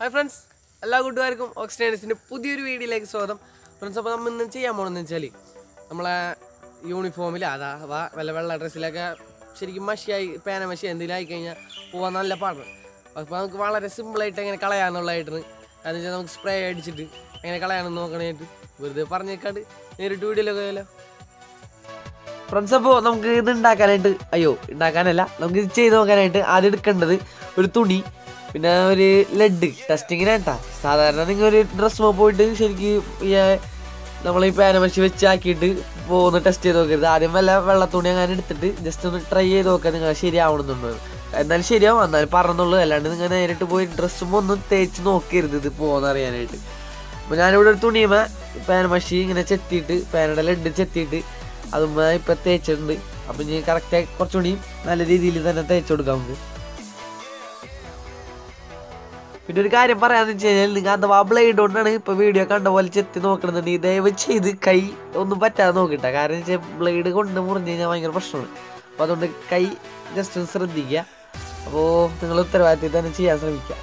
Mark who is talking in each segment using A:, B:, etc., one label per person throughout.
A: Hi friends, എല്ലാ കൂട്ടുകാർക്കും ഓക്സിഡൻസിൻ്റെ പുതിയൊരു വീഡിയോയിലേക്ക് സ്വാഗതം. ഫ്രണ്ട്സ്, അപ്പോൾ നമ്മൾ ഇന്ന് ചെയ്യാൻ പോകണമെന്ന് വെച്ചാൽ നമ്മളെ യൂണിഫോമിൽ വെള്ള ഡ്രസ്സിലൊക്കെ ശരിക്കും മഷിയായി പേന മഷി എന്തെങ്കിലും ആയിക്കഴിഞ്ഞാൽ പോകാൻ നല്ല പാടാണ്. അപ്പോൾ നമുക്ക് വളരെ സിമ്പിളായിട്ട് എങ്ങനെ കളയാമെന്നുള്ളതായിട്ടാണ്. അതെന്ന് വെച്ചാൽ നമുക്ക് സ്പ്രേ അടിച്ചിട്ട് എങ്ങനെ കളയാമെന്ന് നോക്കണമായിട്ട് വെറുതെ പറഞ്ഞേക്കാണ്ട് നേരിട്ട് വീഡിയോയിലൊക്കെ ആയാലോ. ഫ്രണ്ട്സ്, അപ്പോൾ നമുക്ക് ഇത് ഉണ്ടാക്കാനല്ല നമുക്ക് ഇത് ചെയ്ത് നോക്കാനായിട്ട് ആദ്യം എടുക്കേണ്ടത് ഒരു തുണി, പിന്നെ ഒരു ലെഡ് ടെസ്റ്റിങ്ങിനായിട്ടാ. സാധാരണ നിങ്ങൾ ഒരു ഡ്രസ്സ് പോയിട്ട് ശരിക്കും നമ്മൾ ഈ പാനമശി വെച്ചാക്കിയിട്ട് പോകുന്ന ടെസ്റ്റ് ചെയ്ത് നോക്കരുത്. ആദ്യം വെള്ള തുണി അങ്ങനെ എടുത്തിട്ട് ജസ്റ്റ് ഒന്ന് ട്രൈ ചെയ്ത് നോക്കാൻ നിങ്ങൾ ശരിയാവണമെന്നുണ്ട്. എന്നാലും ശരിയാവും, എന്നാലും പറഞ്ഞുള്ളൂ. അല്ലാണ്ട് നിങ്ങൾ നേരിട്ട് പോയി ഡ്രസ്സും ഒന്നും തേച്ച് നോക്കരുത് ഇത് പോകുന്നറിയാനായിട്ട്. അപ്പോൾ ഞാനിവിടെ ഒരു തുണിയുമേ പാനമശി ഇങ്ങനെ ചെത്തിയിട്ട് പാനയുടെ ലെഡ് ചെത്തിയിട്ട് അതുമ്മ ഇപ്പം തേച്ചിട്ടുണ്ട്. അപ്പം ഇനി കറക്റ്റായി കുറച്ചുകൂടി നല്ല രീതിയിൽ തന്നെ തേച്ച് കൊടുക്കാം നമുക്ക്. പിന്നെ ഒരു കാര്യം പറയാന്ന് വെച്ച് കഴിഞ്ഞാൽ, നിങ്ങൾ അഥവാ ബ്ലേഡ് കൊണ്ടാണ് ഇപ്പോൾ വീഡിയോ കണ്ട പോലെ ചെത്തി നോക്കണമെന്നുണ്ടെങ്കിൽ ദയവ് ചെയ്ത് കൈ ഒന്നും പറ്റാതെ നോക്കിട്ട. കാരണം വെച്ചാൽ ബ്ലേഡ് കൊണ്ട് മുറിഞ്ഞ് കഴിഞ്ഞാൽ ഭയങ്കര പ്രശ്നമാണ്. അപ്പോൾ അതുകൊണ്ട് കൈ ജസ്റ്റ് ഒന്ന് ശ്രദ്ധിക്കുക. അപ്പോൾ നിങ്ങൾ ഉത്തരവാദിത്തം തന്നെ ചെയ്യാൻ ശ്രമിക്കുക.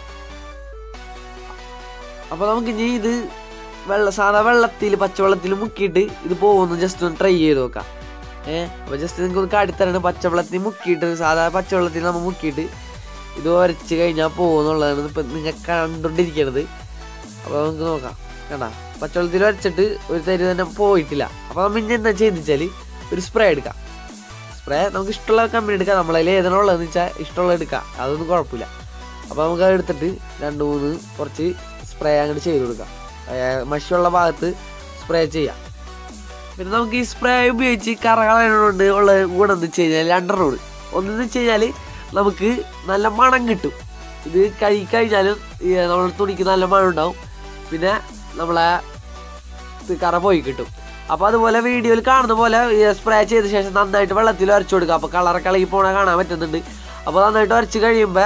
A: അപ്പോൾ നമുക്ക് ഇനി ഇത് സാധാ വെള്ളത്തിൽ പച്ചവെള്ളത്തിൽ മുക്കിയിട്ട് ഇത് പോകുന്നു ജസ്റ്റ് ഒന്ന് ട്രൈ ചെയ്ത് നോക്കാം. അപ്പോൾ ജസ്റ്റ് നിങ്ങൾക്ക് ഒന്ന് കാട്ടിത്തരാണ്. പച്ചവെള്ളത്തിൽ മുക്കിയിട്ട് സാധാ പച്ചവെള്ളത്തിൽ നമ്മൾ മുക്കിയിട്ട് ഇത് വരച്ച് കഴിഞ്ഞാൽ പോകുന്നുള്ളതാണ് ഇപ്പം നിങ്ങൾ കണ്ടുകൊണ്ടിരിക്കുന്നത്. അപ്പോൾ നമുക്ക് നോക്കാം. കണ്ടാ, പച്ചവെള്ളത്തിൽ വരച്ചിട്ട് ഒരു തരി തന്നെ പോയിട്ടില്ല. അപ്പോൾ നമ്മൾ ഇനി എന്താ ചെയ്തെന്ന് ഒരു സ്പ്രേ എടുക്കാം. സ്പ്രേ നമുക്ക് ഇഷ്ടമുള്ള കമ്പനി എടുക്കാം. നമ്മളതിൽ ഏതാണുള്ളതെന്ന് വെച്ചാൽ ഇഷ്ടമുള്ള എടുക്കാം, അതൊന്നും കുഴപ്പമില്ല. അപ്പോൾ നമുക്ക് അത് എടുത്തിട്ട് 2-3 കുറച്ച് സ്പ്രേ അങ്ങോട്ട് ചെയ്ത് കൊടുക്കാം. മഷിയുള്ള ഭാഗത്ത് സ്പ്രേ ചെയ്യാം. പിന്നെ നമുക്ക് ഈ സ്പ്രേ ഉപയോഗിച്ച് കറ കളയാനോണ്ട് ഉള്ള ഗുണം എന്ന് വെച്ച് കഴിഞ്ഞാൽ 2 റോഡ്. ഒന്നെന്ന് വെച്ച് കഴിഞ്ഞാൽ നമുക്ക് നല്ല മണം കിട്ടും. ഇത് കഴിഞ്ഞാലും നമ്മുടെ തുണിക്ക് നല്ല മണം ഉണ്ടാവും. പിന്നെ നമ്മളെ കറ പോയി കിട്ടും. അപ്പോൾ അതുപോലെ വീഡിയോയിൽ കാണുന്ന പോലെ സ്പ്രേ ചെയ്ത ശേഷം നന്നായിട്ട് വെള്ളത്തിൽ വരച്ചു കൊടുക്കുക. അപ്പോൾ കളറൊക്കെ കളകി പോണ കാണാൻ പറ്റുന്നുണ്ട്. അപ്പോൾ നന്നായിട്ട് വരച്ച് കഴിയുമ്പോൾ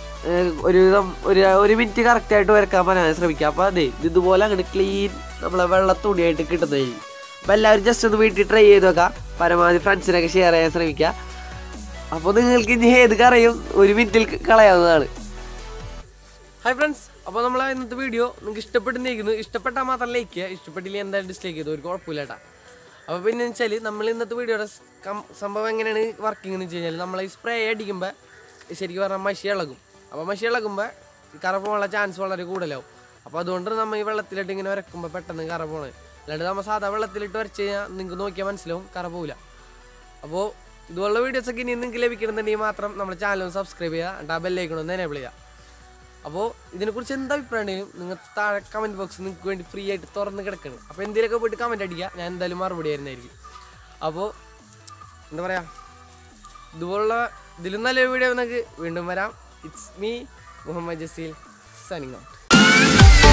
A: ഒരു മിനിറ്റ് കറക്റ്റായിട്ട് വരക്കാൻ പറയാൻ ശ്രമിക്കുക. അപ്പോൾ അതെ ഇതുപോലെ അങ്ങോട്ട് ക്ലീൻ നമ്മളെ വെള്ള തുണിയായിട്ട് കിട്ടുന്നതായിരിക്കും. അപ്പോൾ എല്ലാവരും ജസ്റ്റ് ഒന്ന് വീട്ടിൽ ട്രൈ ചെയ്ത് നോക്കാം. പരമാവധി ഫ്രണ്ട്സിനൊക്കെ ഷെയർ ചെയ്യാൻ ശ്രമിക്കുക. അപ്പോൾ നിങ്ങൾക്ക് ഇനി ഏത് കറയും 1 മിനിറ്റിൽ കളയാവുന്നതാണ്. ഹായ് ഫ്രണ്ട്സ്, അപ്പോൾ നമ്മളെ ഇന്നത്തെ വീഡിയോ നിങ്ങൾക്ക് ഇഷ്ടപ്പെട്ടിരിക്കുന്നു. ഇഷ്ടപ്പെട്ടാൽ മാത്രം ലൈക്ക് ചെയ്യുക, ഇഷ്ടപ്പെട്ടില്ല എന്തായാലും ഡിസ്ലൈക്ക് ചെയ്തു, ഒരു കുഴപ്പമില്ല കേട്ടോ. അപ്പോൾ പിന്നെ വെച്ചാൽ നമ്മൾ ഇന്നത്തെ വീഡിയോയുടെ സംഭവം എങ്ങനെയാണ് വർക്കിംഗ് എന്ന് വെച്ച് കഴിഞ്ഞാൽ, നമ്മൾ ഈ സ്പ്രേ അടിക്കുമ്പോൾ ശരിക്കും പറഞ്ഞാൽ മഷി ഇളകും. അപ്പോൾ മഷി ഇളകുമ്പോൾ കറ പോകാനുള്ള ചാൻസ് വളരെ കൂടുതലാവും. അപ്പോൾ അതുകൊണ്ട് നമ്മൾ ഈ വെള്ളത്തിലിട്ട് ഇങ്ങനെ വരക്കുമ്പോൾ പെട്ടെന്ന് കറ പോകണത്. അല്ലാണ്ട് നമ്മൾ സാധാ വെള്ളത്തിലിട്ട് വരച്ച് കഴിഞ്ഞാൽ നിങ്ങൾക്ക് നോക്കിയാൽ മനസ്സിലാവും കറ പോകില്ല. അപ്പോൾ ഇതുപോലുള്ള വീഡിയോസൊക്കെ ഇനി നിങ്ങൾക്ക് ലഭിക്കണമെന്നുണ്ടെങ്കിൽ മാത്രം നമ്മുടെ ചാനൽ സബ്സ്ക്രൈബ് ചെയ്യുക, ആ ബെല്ലൈക്കൺ ഒന്ന് എനേബിൾ ചെയ്യുക. അപ്പോൾ ഇതിനെക്കുറിച്ച് എന്താ അഭിപ്രായം ഉണ്ടെങ്കിലും നിങ്ങൾ താഴെ കമൻറ്റ് ബോക്സ് നിങ്ങൾക്ക് വേണ്ടി ഫ്രീ ആയിട്ട് തുറന്ന് കിടക്കണം. അപ്പോൾ എന്തെങ്കിലുമൊക്കെ പോയിട്ട് കമൻറ്റ് അടിക്കുക, ഞാൻ എന്തായാലും മറുപടി ആയിരുന്നായിരിക്കും. അപ്പോൾ എന്താ പറയുക, ഇതുപോലുള്ള ഇതിലും നല്ലൊരു വീഡിയോ നിങ്ങൾക്ക് വീണ്ടും വരാം. It's me Muhammad Jaseel signing out.